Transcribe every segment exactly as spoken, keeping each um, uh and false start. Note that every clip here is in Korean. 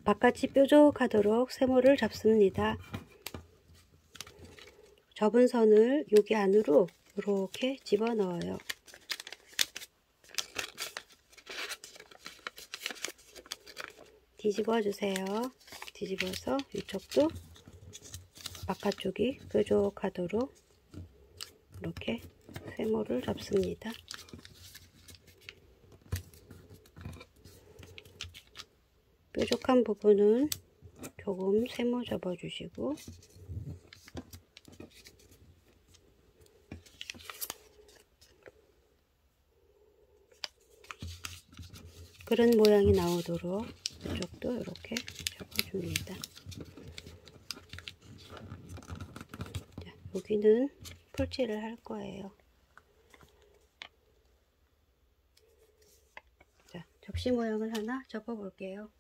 바깥이 뾰족하도록 세모를 잡습니다. 접은 선을 여기 안으로 이렇게 집어넣어요. 뒤집어 주세요. 뒤집어서 이쪽도 바깥쪽이 뾰족하도록 이렇게 세모를 잡습니다. 뾰족한 부분은 조금 세모 접어 주시고 그런 모양이 나오도록 이쪽도 이렇게 접어줍니다. 자, 여기는 풀칠을 할 거예요. 자, 접시 모양을 하나 접어 볼게요.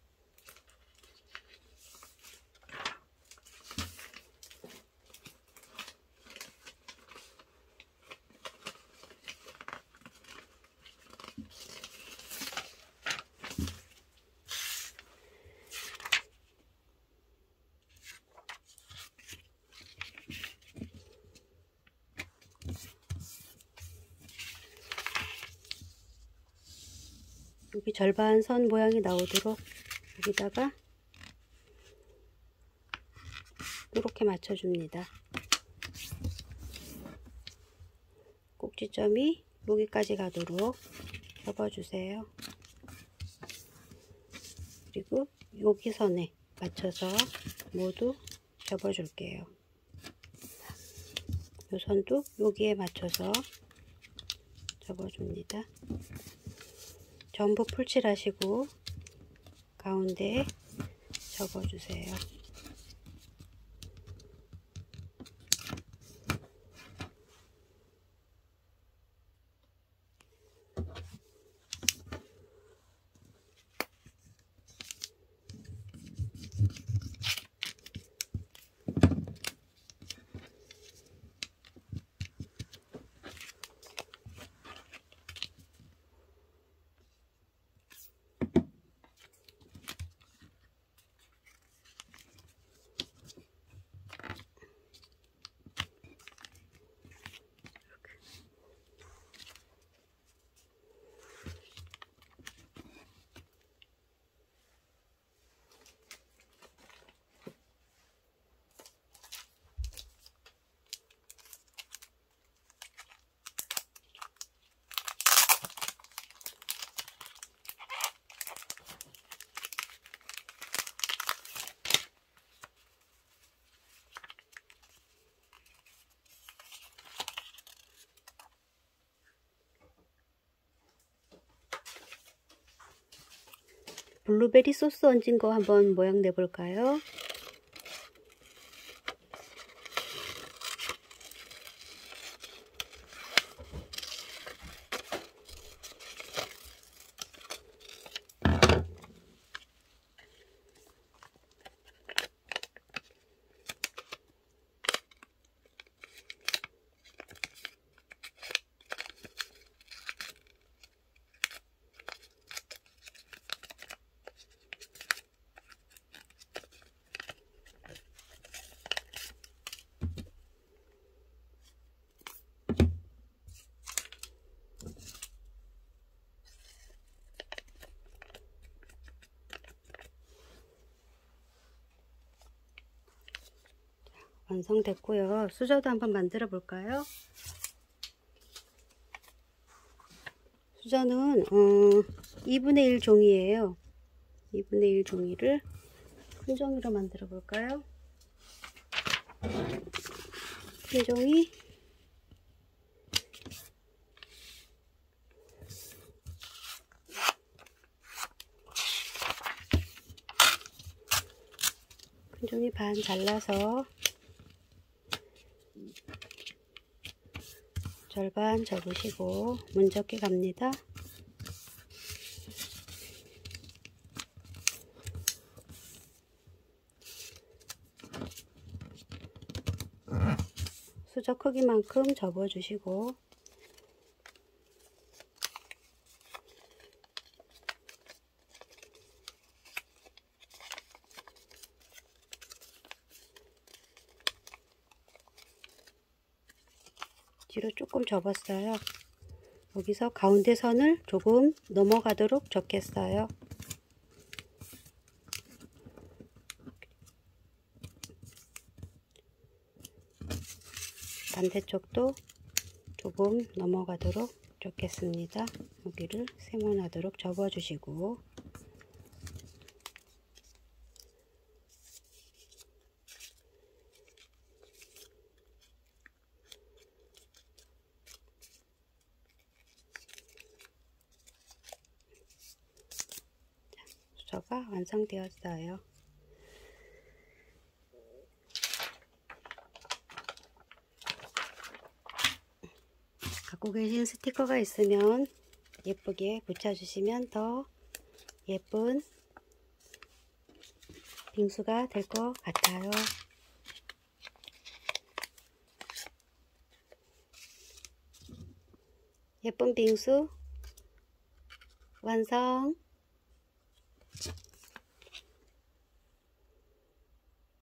여기 절반 선 모양이 나오도록 여기다가 이렇게 맞춰줍니다. 꼭지점이 여기까지 가도록 접어주세요. 그리고 여기 선에 맞춰서 모두 접어줄게요. 이 선도 여기에 맞춰서 접어줍니다. 전부 풀칠하시고 가운데에 접어주세요. 블루베리 소스 얹은 거 한번 모양 내볼까요? 완성됐고요. 수저도 한번 만들어 볼까요? 수저는 어, 이분의 일 종이에요. 이분의 일 종이를 큰 종이로 만들어 볼까요? 큰 종이 큰 종이 반 잘라서 절반 접으시고 문접기 갑니다. 수저 크기만큼 접어주시고 뒤로 조금 접었어요. 여기서 가운데 선을 조금 넘어가도록 접겠어요. 반대쪽도 조금 넘어가도록 접겠습니다. 여기를 세모나도록 접어주시고, 수저가 완성되었어요. 갖고 계신 스티커가 있으면 예쁘게 붙여주시면 더 예쁜 빙수가 될 것 같아요. 예쁜 빙수 완성!